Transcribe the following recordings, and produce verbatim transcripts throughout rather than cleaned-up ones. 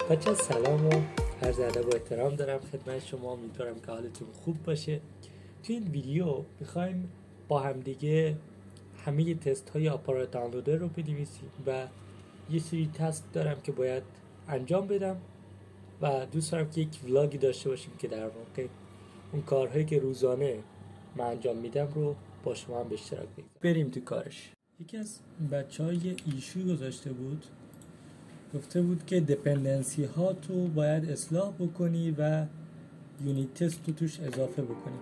بچه سلام و عرض ادب و احترام دارم خدمت شما. امیدوارم که حالتون خوب باشه. توی این ویدیو میخوایم با همدیگه همه تست های آپارات دانلودر رو بنویسیم و یه سری تست دارم که باید انجام بدم و دوست دارم که یک ولاگی داشته باشیم که در واقع اون کارهایی که روزانه من انجام میدم رو با شما هم به اشتراک بگذارم. بریم تو کارش. یکی از بچه های ایشو گذاشته بود، گفته بود که دپندنسی ها تو باید اصلاح بکنی و یونیت تست رو توش اضافه بکنی.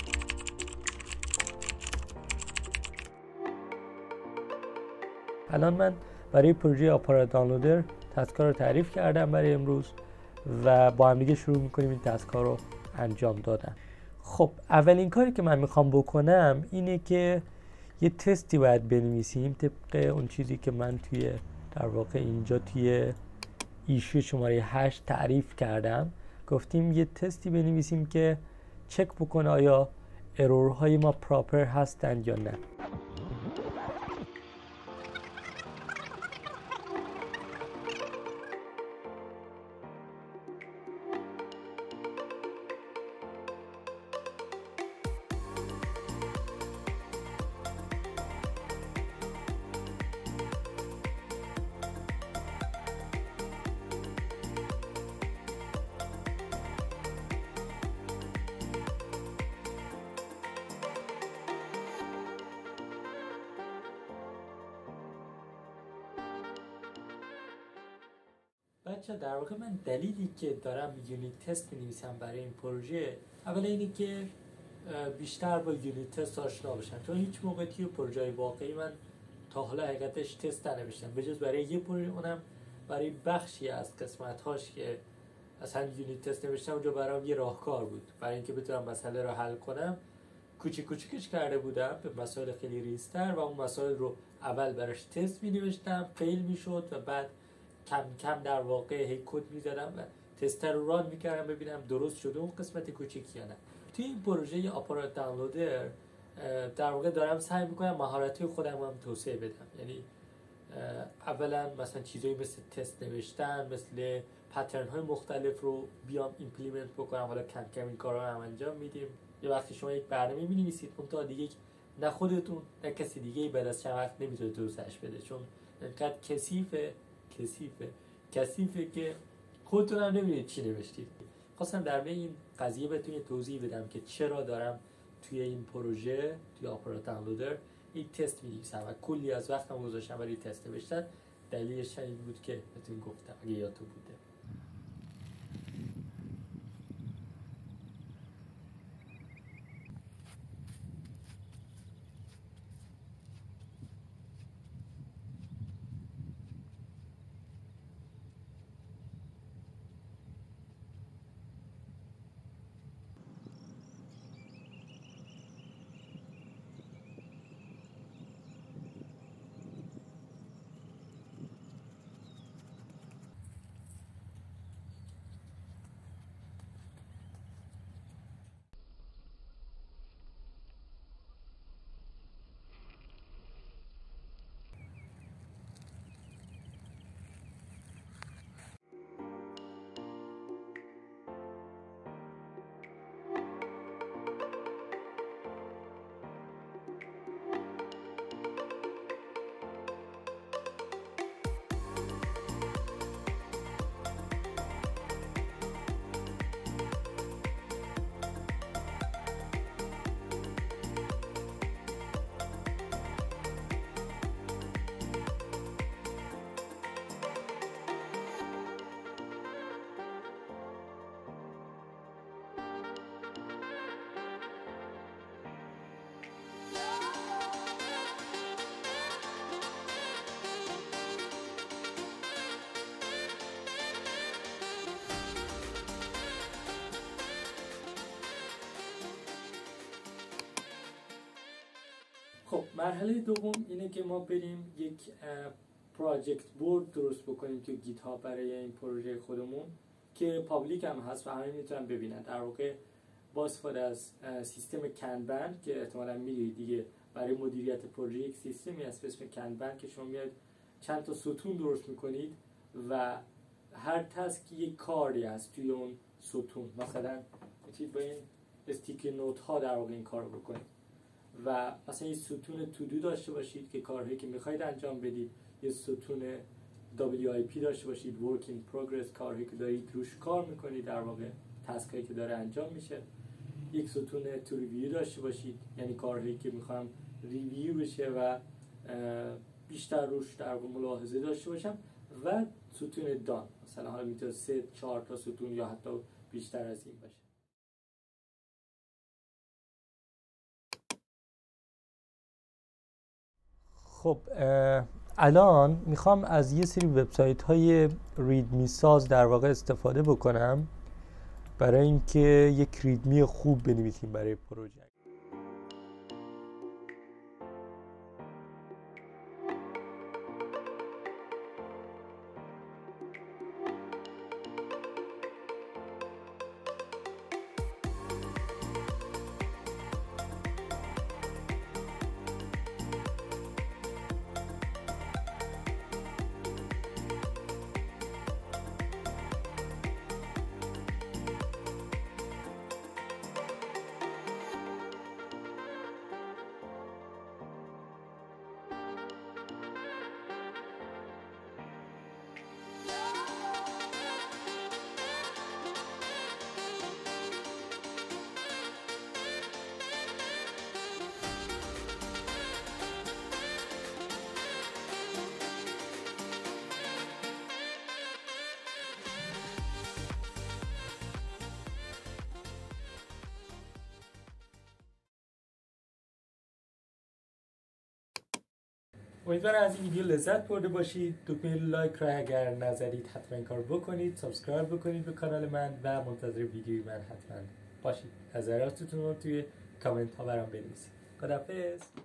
الان من برای پروژه آپارات دانلودر تسکا رو تعریف کردم برای امروز و با هم دیگه شروع میکنیم این تسکا رو انجام دادن. خب اولین کاری که من میخوام بکنم اینه که یه تستی باید بنویسیم طبق اون چیزی که من توی در واقع اینجا توی ایشو شماره هشت تعریف کردم. گفتیم یه تستی بنویسیم که چک بکنه آیا ارورهای ما پراپر هستن یا نه. بچه در واقع من دلیلی که دارم یونیت تست می‌نویسم برای این پروژه، اولا اینه که بیشتر با یونیت تست آشنا بشن، چون هیچ موقع توی پروژه واقعی من تا حالا حقیقتش تست ننوشتم به جز برای یه پروژه، اونم برای بخشی از قسمت‌هاش که اصلا یونیت تست نوشتم. اونجا برام یه راهکار بود برای اینکه بتونم مسئله رو حل کنم. کوچیک کوچیکش کرده بودم به مسائل خیلی ریزتر و اون مسائل رو اول براش تست می‌نوشتم، فیل می‌شد و بعد کم کم در واقع هی کد می‌زدم و تستر رو ران می‌کردم ببینم درست شده اون قسمت کوچیک یا نه. توی این پروژه آپارات دانلودر در واقع دارم سعی می‌کنم مهارت‌های خودم هم توسعه بدم. یعنی اولا مثلا چیزایی مثل تست نوشتن، مثل پترن‌های مختلف رو بیام ایمپلیمنت بکنم. حالا کم کم این کارا رو هم انجام میدیم. یه وقتی شما یک برنامه می‌نویسید اون تا دیگه نه خودتون نه کسی دیگه بعد از چند وقت نمی‌تونه توسعهش بده، چون انقدر کثیفه کثیفه کثیفه که خودتون هم نمیدونید چی نوشتید. خواستم در مورد این قضیه بهتون توضیح بدم که چرا دارم توی این پروژه توی آپارات دانلودر یک تست می‌نویسم و کلی از وقتم گذاشتم برای تست نوشتن. دلیلش این بود که بهتون گفتم اگه یادتون بوده. خب مرحله دوم اینه که ما بریم یک پراجکت بورد درست بکنیم تو گیت هاب برای این پروژه خودمون که پابلیک هم هست و همه میتونن ببینن. در واقع با استفاده از سیستم کنبن که احتمالاً میدونید دیگه، برای مدیریت پروژه یک سیستمی هست به اسم کنبن که شما میاد چند تا ستون درست میکنید و هر تسک یک کاری هست توی اون ستون. مثلا میتونید با این استیکی نوت ها در واقع این کار بکنید و مثلا یه ستون تودو داشته باشید که کارهایی که میخواید انجام بدید، یه ستون دبلیو آی پی داشته باشید work in progress، کارهایی که دارید روش کار میکنید، در واقع تسک هایی که داره انجام میشه. یک ستون تو ریویو داشته باشید، یعنی کارهایی که میخوام ریویو بشه و بیشتر روش در واقع ملاحظه داشته باشم. و ستون دان، مثلا حالا میتونه سه چهار تا ستون یا حتی بیشتر از این باشه. خب الان میخوام از یه سری وبسایت های ریدمی ساز در واقع استفاده بکنم برای اینکه یک ریدمی خوب بنویسیم برای پروژه. امیدوارم از این ویدیو لذت برده باشید. دکمه لایک را اگر نزدید حتما این کار بکنید، سابسکرایب بکنید به کانال من و منتظر ویدیوی من حتما باشید. نظراتتون رو توی کامنت ها برام بنویسید. خداحافظ.